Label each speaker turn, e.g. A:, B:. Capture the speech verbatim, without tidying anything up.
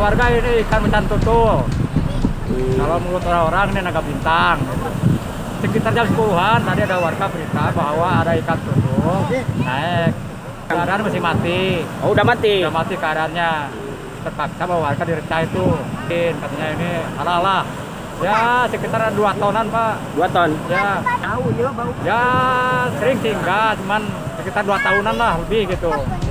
A: warga ini ikan macan tutul. Hmm. Kalau menurut orang-orang ini naga bintang. Gitu. Sekitar jam sepuluhan tadi ada warga berita bahwa ada ikan tutul naik. Keadaan masih mati.
B: Oh, udah mati?
A: Udah mati keadaannya. Terpaksa bahwa warga direcah itu. Katanya ini ala-ala. Ya sekitar dua tonan Pak.
B: Dua ton?
A: Ya.
C: Tahu ya bau.
A: Ya sering sih enggak, cuman sekitar dua tahunan lah lebih gitu.